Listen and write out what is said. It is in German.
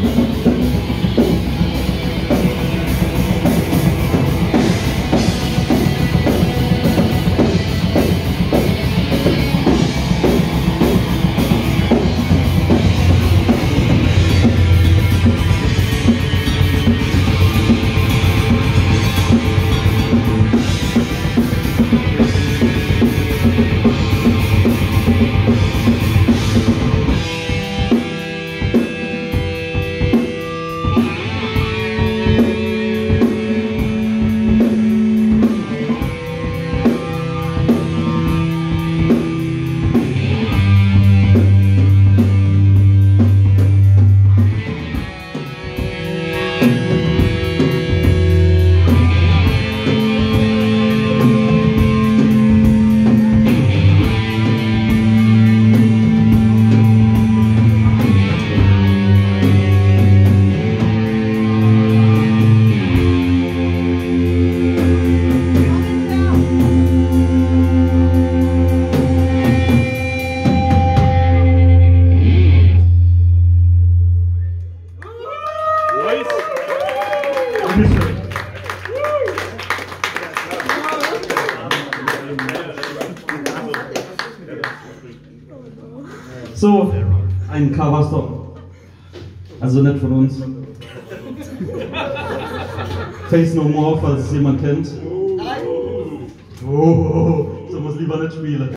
So, ein Coverstop. Also nicht von uns. Face No More, falls es jemand kennt. Oh, so muss lieber nicht spielen.